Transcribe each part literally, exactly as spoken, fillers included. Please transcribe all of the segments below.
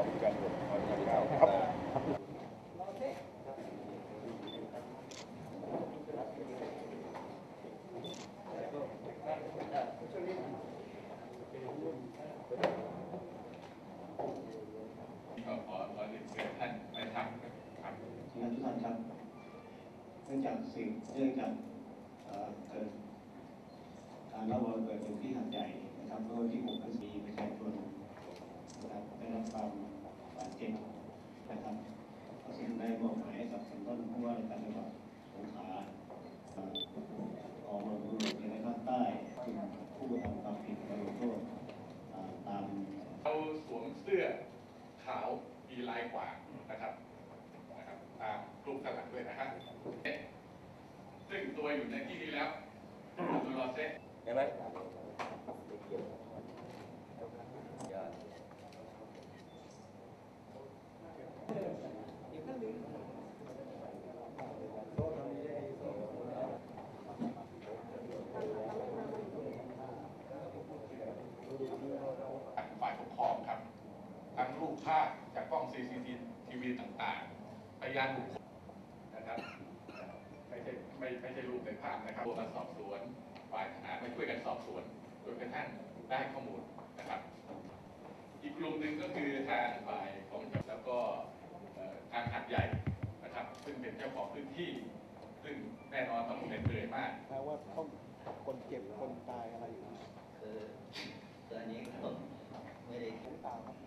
การบทของพระเจ้าครับก็ขอขอเรียนเชิญท่านไปทำครับท่านทุกท่านครับเนื่องจากสิ่งเนื่องจากเกิดการระเบิดเกิดขึ้นที่หาดใหญ่นะครับเมื่อวันที่หกพฤศจิกายนประชาชนนะครับได้รับความบาดเจ็บนะครับซึ่งได้มอบหมายให้กับท่านผู้ว่าราชการจังหวัดสงขลาออกมาดูในภาคใต้ผู้ทำความผิดมาลงโทษตามเราสวมเสื้อขาวมีลายขวางนะครับนะครับตามรูปข้างหลังด้วยนะครับซึ่งตัวอยู่ในที่นี้แล้วตัวรอเซ็ตใช่ไหมฝ่ายปกครองครับทั้งรูปภาพจากกล้อง ซี ซี ที วี ต่างๆพยานบุคคลนะครับไม่ใช่ไม่ไม่ใช่รูปในภาพนะครับมาสอบสวนฝ่ายทหารมาช่วยกันสอบสวนโดยกระทั่งได้ข้อมูลนะครับอีกกลุ่มหนึ่งก็คือทางฝ่ายของจับแล้วก็ทางหัดใหญ่นะครับซึ่งเป็นเจ้าของพื้นที่ซึ่งแน่นอนต้องเป็นเผยมากแปลว่าต้องคนเจ็บคนตายอะไรอยู่คือตัวนี้ก็ไม่ได้หรือเปล่าครับ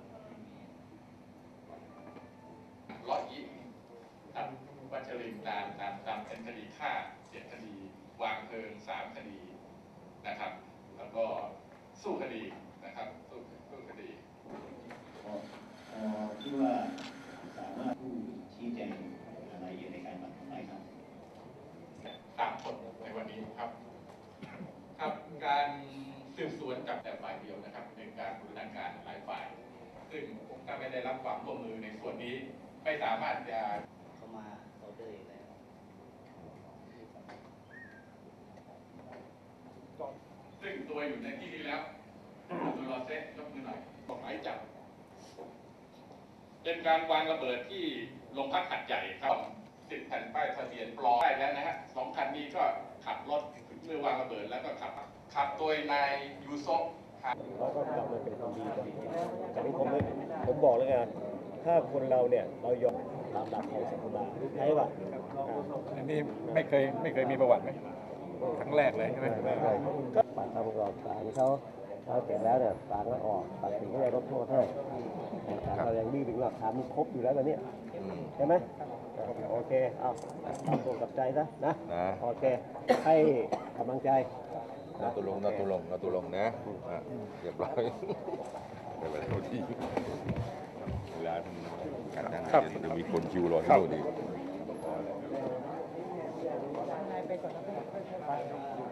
ร้อยยี่ครับวัชรินตามตามตามเป็นคดีฆ่าเจ็ดคดีวางเพลิงสามคดีนะครับแล้วก็สู้คดีนะครับสู้สู้คดีคิดว่าสามารถผู้ชี้แจงอะไรในการบันทึกได้ครับตามผลในวันนี้ครับครับการสืบสวนจับแต่ฝ่ายเดียวนะครับเป็นการบูรณาการหลายฝ่ายซึ่งถ้าไม่ได้รับความร่วมมือในส่วนนี้ไม่สามารถจะเข้ามาเขาเดินแล้วซึ่งตัวอยู่ในที่นี้แล้วตัวรอเซ็ตยกมือหน่อยบอกหมายจับเป็นการวางระเบิดที่โรงพักหัดใหญ่ครับติดแผ่นป้ายทะเบียนปลอมได้แล้วนะฮะสองคันนี้ก็ขับรถเมื่อวางระเบิดแล้วก็ขับขับโดยนายยูโซะแล้วก็กลับมาเป็นคนดีกันจากนี้ผมผมบอกแล้วกันถ้าคนเราเนี่ยเรายอมตามหลักของศาสนาใช่ป่ะอันนี้ไม่เคยไม่เคยมีประวัติไหมครั้งแรกเลยใช่ไหมก็ปากคำกรอบศาลเขาเขาเสร็จแล้วเนี่ยศาลก็ออกตัดสินก็ได้ลดโทษให้ศาลเรายังดื้อถึงหลักฐานมันครบอยู่แล้วตอนนี้ใช่ไหมโอเคเอาทำตัวกับใจซะนะโอเคให้กำลังใจนาตุลงนาตุลงนาตุลงนะเรียบร้อยไปไปเท่าที่เวลาทำการทำงานมันจะมีคนคิวรอให้ดูดี